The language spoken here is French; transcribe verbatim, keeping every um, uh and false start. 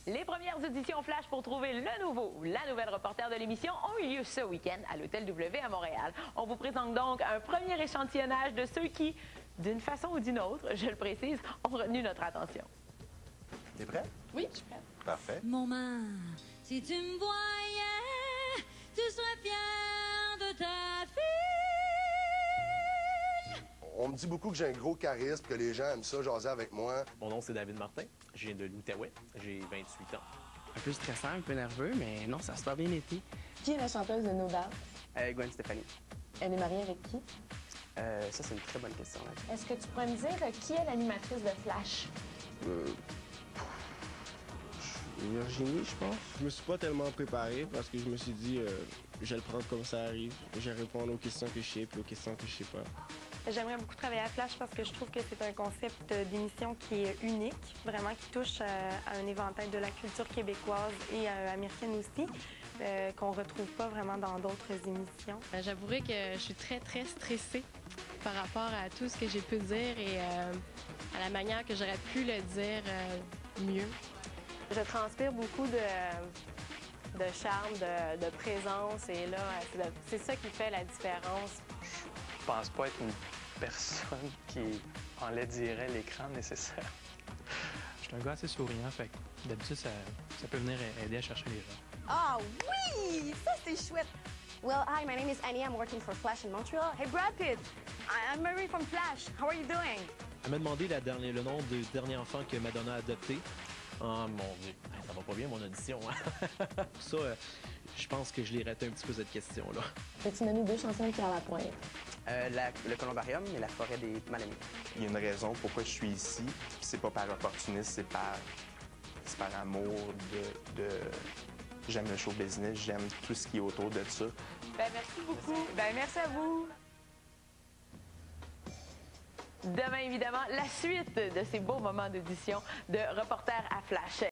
Les premières auditions Flash pour trouver le nouveau ou la nouvelle reporter de l'émission ont eu lieu ce week-end à l'Hôtel W à Montréal. On vous présente donc un premier échantillonnage de ceux qui, d'une façon ou d'une autre, je le précise, ont retenu notre attention. T'es prêt? Oui, je suis prête. Parfait. Maman, si tu me voyais, tu serais fière de ta fille. On me dit beaucoup que j'ai un gros charisme, que les gens aiment ça, jaser avec moi. Mon nom, c'est David Martin. Je viens de l'Outaouais. J'ai vingt-huit ans. Un peu stressant, un peu nerveux, mais non, ça a super bien été. Qui est la chanteuse de No Doubt? Euh, Gwen Stefani. Elle est mariée avec qui? Euh, ça, c'est une très bonne question. Là. Est-ce que tu pourrais me dire euh, qui est l'animatrice de Flash? Euh, Virginie, je pense. Je me suis pas tellement préparé parce que je me suis dit, euh, je vais le prendre comme ça arrive. Je vais répondre aux questions que je sais et aux questions que je sais pas. J'aimerais beaucoup travailler à Flash parce que je trouve que c'est un concept d'émission qui est unique, vraiment qui touche à un éventail de la culture québécoise et américaine aussi, euh, qu'on ne retrouve pas vraiment dans d'autres émissions. J'avouerai que je suis très, très stressée par rapport à tout ce que j'ai pu dire et euh, à la manière que j'aurais pu le dire euh, mieux. Je transpire beaucoup de, de charme, de, de présence et là, c'est ça qui fait la différence. Je pense pas être une personne qui enlaidirait l'écran nécessaire. Je suis un gars assez souriant, fait que d'habitude, ça, ça peut venir aider à chercher les gens. Ah oui! Ça, c'est chouette! Well, hi, my name is Annie. I'm working for Flash in Montreal. Hey, Brad Pitt! I'm Marie from Flash. How are you doing? Elle m'a demandé la dernière, le nom du dernier enfant que Madonna a adopté. Oh mon Dieu, ça va pas bien mon audition. Hein? Ça, euh, je pense que je l'ai raté un petit peu cette question-là. Peux-tu nommer deux chansons de Pierre Lapointe? Euh, la, le columbarium et la forêt des Mal-Aimés. Il y a une raison pourquoi je suis ici. C'est pas par opportunisme, c'est par, c'est par amour de, de... J'aime le show business, j'aime tout ce qui est autour de ça. Ben, merci beaucoup. Ben, merci à vous. Demain, évidemment, la suite de ces beaux moments d'audition de Reporter à Flash.